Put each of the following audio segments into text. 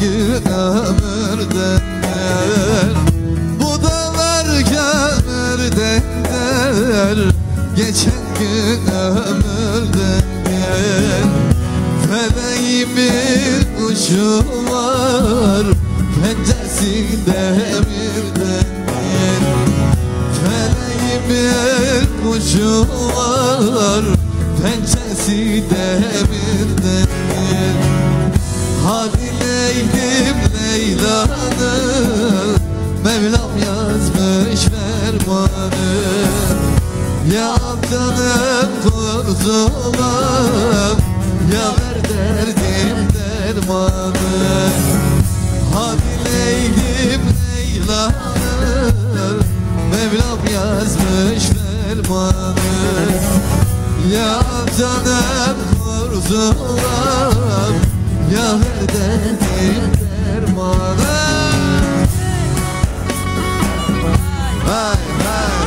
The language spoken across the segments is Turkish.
gün ömürden bu dağlar kömürden geçen gün ömürden feleğin bir kuşu var penceresi demirden feleğin bir kuşu var penceresi demirden hadi Leylim Leyla'nı Mevlam yazmış fermanı ya canım kurtulam ya ver derdim dermanı hadi Leylim Leyla'nı Mevlam yazmış fermanı ya canım kurtulam ya ver derdim dermanı. Hay hay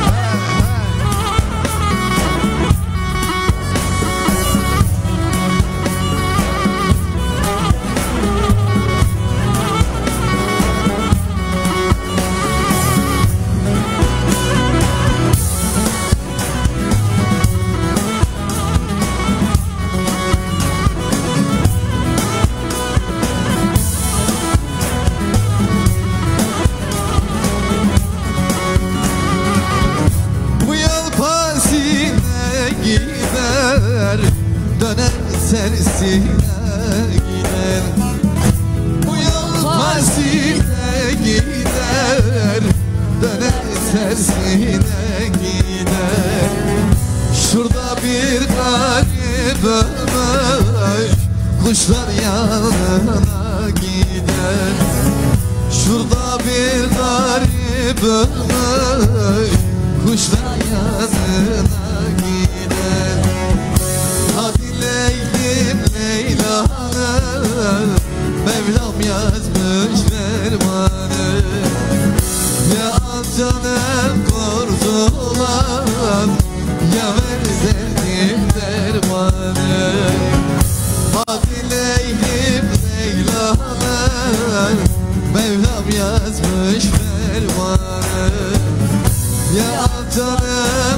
döner sersine gider bu yol Mersin'e gider döner sersine gider şurada bir garip ölmüş kuşlar yanına gider şurada bir garip ölmüş kuşlar yanına gider hadi Leylim Leyla'nı Mevlam yazmış fermanı ya canım kurtulam ya ver derdim dermanı hadi Leylim Leyla'nı Mevlam yazmış fermanı ya canım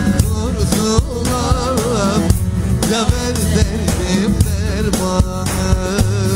kurtulam ya ver derdim dermanı